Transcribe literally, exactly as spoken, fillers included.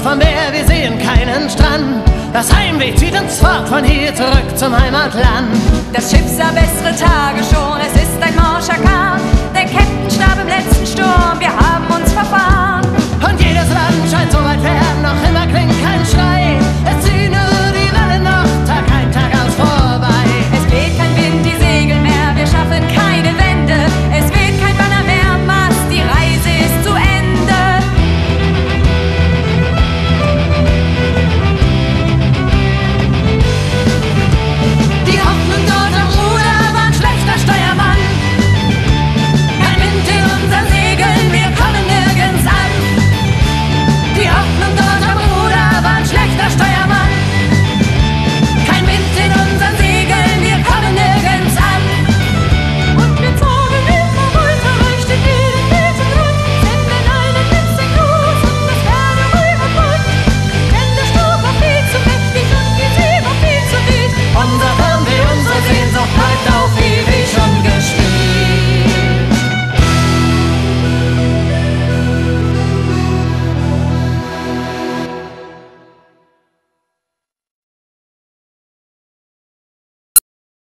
vom Meer, wir sehen keinen Strand. Das Heimweh zieht uns fort von hier zurück zum Heimatland. Das Schiff sah bessere Tage schon, es ist ein morscher Kahn. Der Captain starb im letzten Sturm, wir haben uns verfahren.